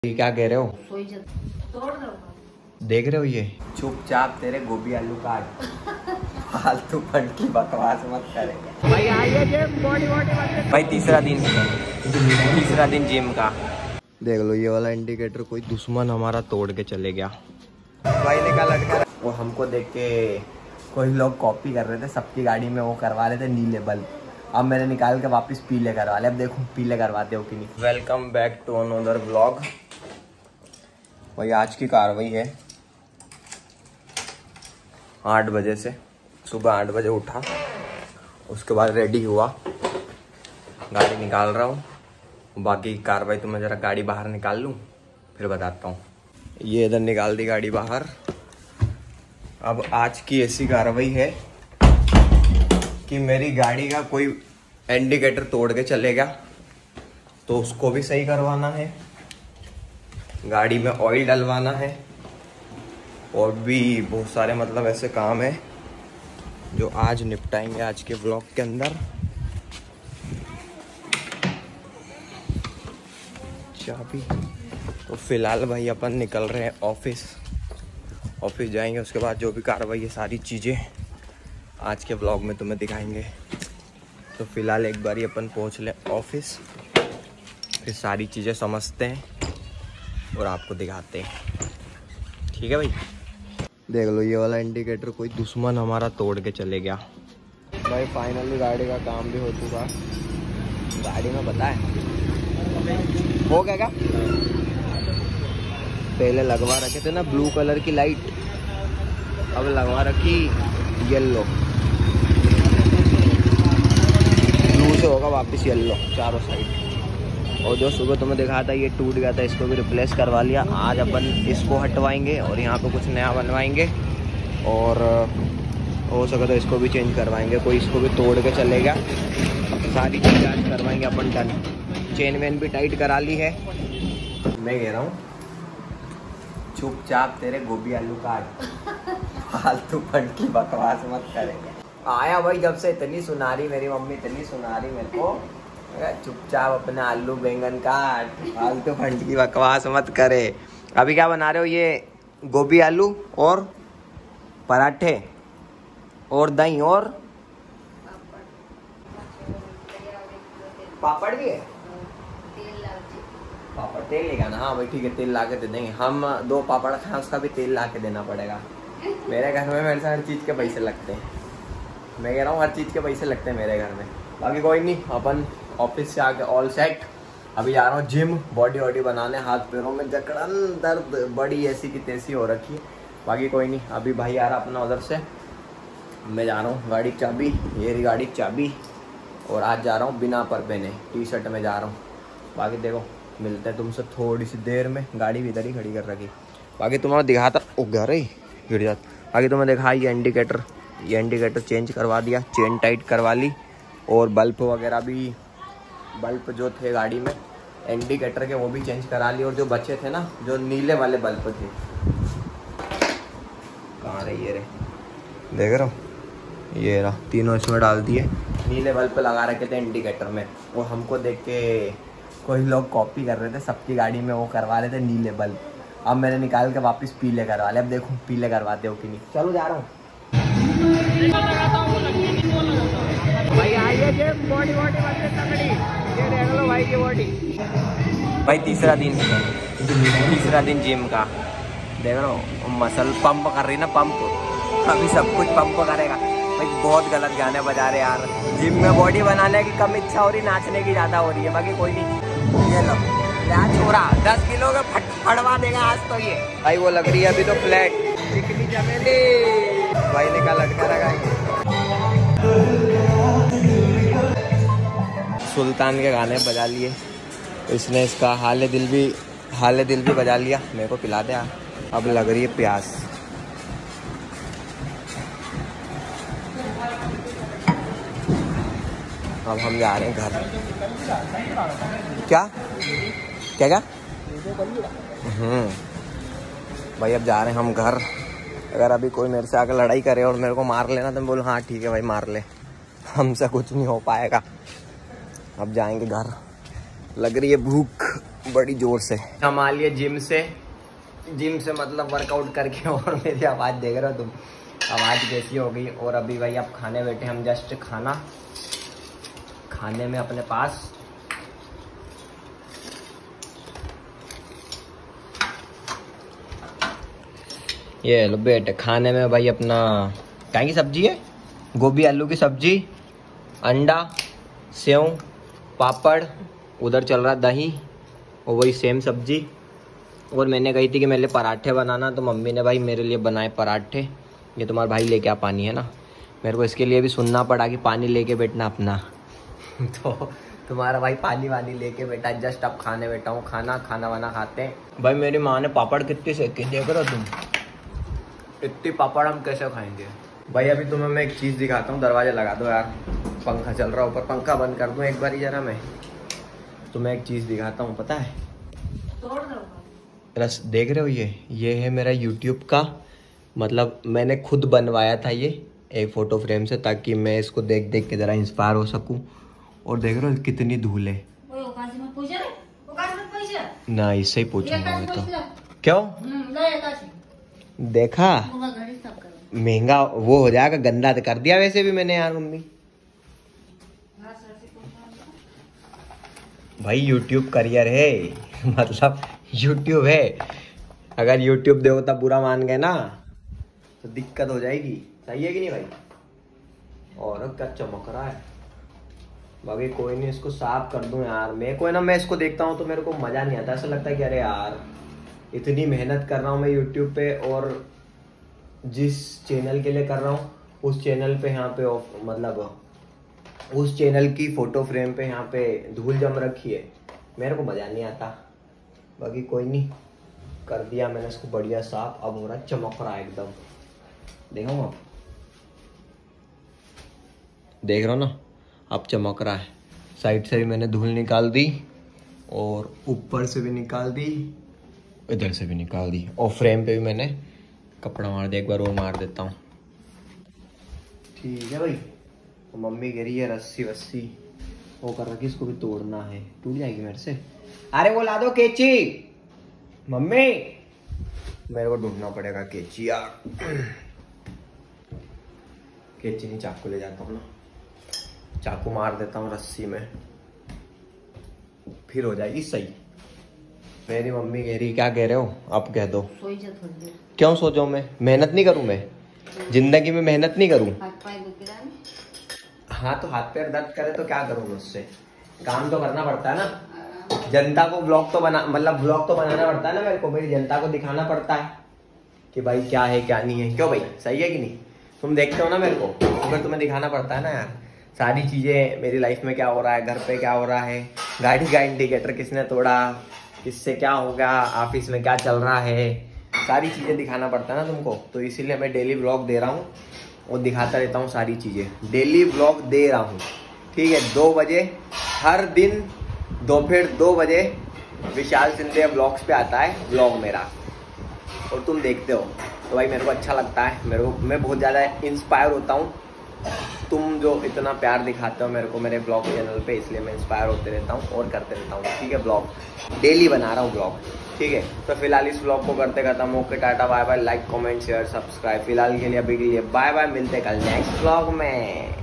ये क्या कह रहे हो? तोड़ दो। देख रहे हो ये चुपचाप तेरे गोभी आलू काट। फालतू फंड की बकवास मत करे भाई। आइए जिम बॉडी भाई तीसरा दिन जिम का। देख लो ये वाला इंडिकेटर कोई दुश्मन हमारा तोड़ के चले गया। भाई ने कहा लटका वो हमको देख के कोई लोग कॉपी कर रहे थे, सबकी गाड़ी में वो करवा रहे थे नीले बल्ब। अब मैंने निकाल के वापस पीले करवा ले। अब देखो पीले करवाते हो कि नहीं। Welcome back to another vlog. भाई आज की कार्रवाई है 8 बजे से, सुबह 8 बजे उठा, उसके बाद रेडी हुआ, गाड़ी निकाल रहा हूँ। बाकी कार्रवाई तो मैं जरा गाड़ी बाहर निकाल लूँ फिर बताता हूँ। ये इधर निकाल दी गाड़ी बाहर। अब आज की ऐसी कार्रवाई है कि मेरी गाड़ी का कोई इंडिकेटर तोड़ के चलेगा तो उसको भी सही करवाना है, गाड़ी में ऑयल डलवाना है और भी बहुत सारे मतलब ऐसे काम है जो आज निपटाएंगे आज के ब्लॉग के अंदर। चाबी तो फिलहाल भाई अपन निकल रहे हैं ऑफिस जाएंगे। उसके बाद जो भी कार्रवाई है सारी चीज़ें आज के ब्लॉग में तुम्हें दिखाएंगे। तो फिलहाल एक बार अपन पहुंच लें ऑफिस, फिर सारी चीज़ें समझते हैं और आपको दिखाते हैं। ठीक है भाई। देख लो ये वाला इंडिकेटर कोई दुश्मन हमारा तोड़ के चले गया। भाई फाइनली गाड़ी का काम भी हो चुका। गाड़ी में पता है हो गया क्या, पहले लगवा रखे थे ना ब्लू कलर की लाइट, अब लगवा रखी येलो। ब्लू से होगा वापस येलो चारों साइड। और जो सुबह तुम्हें दिखाया था ये टूट गया था, इसको भी रिप्लेस करवा लिया। आज अपन इसको हटवाएंगे और यहाँ पे कुछ नया बनवाएंगे और हो सके तो इसको भी चेंज करवाएंगे। कोई इसको भी तोड़ के चलेगा, सारी चीज़ें आज करवाएंगे अपन डन। चेन वेन भी टाइट करा ली है। मैं कह रहा हूँ चुपचाप तेरे गोभी आलू काट। फालतू फंड की बकवास मत करे। आया भाई जब से इतनी सुनारी, मेरी मम्मी इतनी सुनारी मेरे को, चुपचाप अपने आलू बैंगन काट, फालतू फंड की बकवास मत करे। अभी क्या बना रहे हो? ये गोभी आलू और पराठे और दही और पापड़ भी है। पापड़ तेल लेगा ना? हाँ भाई ठीक है, तेल ला के दे देंगे। हम 2 पापड़ खाएं उसका भी तेल ला के देना पड़ेगा। मेरे घर में मेरे से हर चीज़ के पैसे लगते हैं। मैं कह रहा हूँ हर चीज़ के पैसे लगते हैं मेरे घर में। बाकी कोई नहीं, अपन ऑफिस से आके ऑल सेट। अभी जा रहा हूँ जिम, बॉडी वॉडी बनाने। हाथ पैरों में जकड़न दर्द बड़ी ऐसी की तैसी हो रखी है। बाकी कोई नहीं, अभी भाई आ रहा अपना उधर से, मैं जा रहा हूँ। गाड़ी चाबी, ये रही गाड़ी चाबी। और आज जा रहा हूँ बिना पर पहने, टी-शर्ट में जा रहा हूँ। बाकी देखो मिलते हैं तुमसे थोड़ी सी देर में। गाड़ी भी इधर ही खड़ी कर रखी। बाकी तुम्हें दिखाता ओ घर ही गिर जाता। बाकी तुम्हें दिखा ये इंडिकेटर चेंज करवा दिया, चेन टाइट करवा ली और बल्ब वगैरह भी, बल्ब जो थे गाड़ी में इंडिकेटर के वो भी चेंज करा ली। और जो बचे थे ना, जो नीले वाले बल्ब थे, कहाँ रहे ये रहे, देख रहे हो ये रहा, तीनों इसमें डाल दिए। नीले बल्ब लगा रखे थे इंडिकेटर में। वो हमको देख के कोई लोग कॉपी कर रहे थे, सबकी गाड़ी में वो करवा रहे थे नीले बल्ब। अब मैंने निकाल के वापस पीले करवा ले। अब देखो पीले करवाते हो कि नहीं। चलो जा रहा हूँ भाई। आइए जिम बॉडी बनते तगड़ी। ये देख लो भाई की बॉडी। भाई तीसरा दिन जिम का। देख रहे हो मसल पंप कर रही ना, पंप। अभी सब कुछ पंप करेगा भाई। बहुत गलत गाने बजा रहे यार। जिम में बॉडी बनाने की कम इच्छा हो रही, नाचने की ज़्यादा हो रही है। बाकी कोई नहीं, ये लो क्या छोरा 10 किलो का फटवा देगा आज तो ये। भाई वो लग रही है अभी तो फ्लैट। चिकनी चमेली भाई ने कहा लटका रखा। सुल्तान के गाने बजा लिए इसने, इसका हाले दिल भी बजा लिया। मेरे को पिला दे। अब लग रही है प्यास। अब हम जा रहे हैं घर। क्या भाई अब जा रहे हैं हम घर। अगर अभी कोई मेरे से आकर लड़ाई करे और मेरे को मार लेना तो मैं बोलूँ हाँ ठीक है भाई मार ले, हमसे कुछ नहीं हो पाएगा। अब जाएंगे घर। लग रही है भूख बड़ी जोर से। हम आ लिए जिम से मतलब वर्कआउट करके, और मेरी आवाज़ देख रहे हो तुम, आवाज़ कैसी हो गई। और अभी भाई अब खाने बैठे हम, जस्ट खाने में अपने पास ये लो बेटे, खाने में भाई अपना क्या की सब्जी है, गोभी आलू की सब्जी, अंडा, सेव, पापड़, उधर चल रहा दही, और वही सेम सब्जी। और मैंने कही थी कि मेरे लिए पराठे बनाना, तो मम्मी ने भाई मेरे लिए बनाए पराठे। ये तुम्हारा भाई लेके आ पानी है ना, मेरे को इसके लिए भी सुनना पड़ा कि पानी लेके बैठना अपना तो तुम्हारा भाई पानी वानी लेके बैठा, जस्ट अब खाने बैठा हूँ, खाना वाना खाते हैं। भाई मेरी माँ ने पापड़ कितनी सेके, देख रहे हो तुम, इतनी पापड़ हम कैसे खाएंगे। भाई अभी तुम्हें मैं एक चीज़ दिखाता हूँ, दरवाजा लगा दो यार, पंखा चल रहा है ऊपर, पंखा बंद कर दूँ एक बार ही जरा। मैं तुम्हें एक चीज़ दिखाता हूँ, पता है, रस देख रहे हो, ये है मेरा YouTube का, मतलब मैंने खुद बनवाया था ये एक फ़ोटो फ्रेम से, ताकि मैं इसको देख देख के ज़रा इंस्पायर हो सकूं। और देख रहे हो कितनी धूल है ना, इससे ही पूछूंगा मैं तो। क्यों देखा, महंगा वो हो जाएगा, गंदा तो कर दिया वैसे भी मैंने यार मम्मी। भाई YouTube करियर है मतलब YouTube है, अगर YouTube देखो तब बुरा मान गए ना तो दिक्कत हो जाएगी। सही है कि नहीं भाई? और क्या चमक रहा है। बाकी कोई नहीं, इसको साफ कर दूं यार। मैं इसको देखता हूँ तो मेरे को मजा नहीं आता, ऐसा लगता है कि अरे यार इतनी मेहनत कर रहा हूँ मैं YouTube पे, और जिस चैनल के लिए कर रहा हूँ उस चैनल पे यहाँ पे मतलब उस चैनल की फोटो फ्रेम पे यहाँ पे धूल जम रखी है, मेरे को मजा नहीं आता। बाकी कोई नहीं, कर दिया मैंने इसको बढ़िया साफ, अब हो रहा है, चमक रहा है एकदम। देखो आप देख रहे हो ना, अब चमक रहा है। साइड से भी मैंने धूल निकाल दी, और ऊपर से भी निकाल दी, इधर से भी निकाल दी, और फ्रेम पे भी मैंने कपड़ा मार दिया, एक बार और मार देता हूँ। ठीक है भाई। तो मम्मी कह रही है रस्सी वस्सी वो कर रखी, इसको भी तोड़ना है, टूट जाएगी मेरे से। अरे वो ला दो कैंची मम्मी, मेरे को ढूंढना पड़ेगा कैंची यार। कैंची नहीं, चाकू ले जाता हूँ ना, चाकू मार देता हूँ रस्सी में, फिर हो जाएगी सही। मेरी मम्मी कह रही, क्या कह रहे हो आप, कह दो। क्यों सो जाऊं मैं, मेहनत नहीं करूं मैं जिंदगी में, मेहनत नहीं करूं। हाँ तो हाथ पैर दर्द करे तो क्या करूं, उससे काम तो करना पड़ता है ना। जनता को ब्लॉग तो ब्लॉग तो बनाना पड़ता है ना मेरे को, मेरी जनता को दिखाना पड़ता है कि भाई क्या है क्या नहीं है। क्यों भाई, सही है कि नहीं? तुम देखते हो ना मेरे को, तो फिर तुम्हें दिखाना पड़ता है ना यार, सारी चीजें मेरी लाइफ में क्या हो रहा है, घर पे क्या हो रहा है, गाड़ी का इंडिकेटर किसने तोड़ा, किससे क्या हो गया, ऑफिस में क्या चल रहा है, सारी चीजें दिखाना पड़ता है ना तुमको। तो इसीलिए मैं डेली ब्लॉग दे रहा हूँ और दिखाता रहता हूँ सारी चीजें। डेली ब्लॉग दे रहा हूँ, ठीक है। 2 बजे हर दिन, दोपहर 2 बजे विशाल सिंधिया ब्लॉग्स पे आता है ब्लॉग मेरा, और तुम देखते हो तो भाई मेरे को अच्छा लगता है। मैं बहुत ज़्यादा इंस्पायर होता हूँ, तुम जो इतना प्यार दिखाते हो मेरे को मेरे ब्लॉग चैनल पे, इसलिए मैं इंस्पायर होते रहता हूँ और करते रहता हूँ, ठीक है। ब्लॉग डेली बना रहा हूँ ब्लॉग, ठीक है। तो फिलहाल इस ब्लॉग को करते खत्म। Okay, tata bye bye, like comment share subscribe. फिलहाल के लिए, अभी के लिए बाय बाय, मिलते कल नेक्स्ट ब्लॉग में।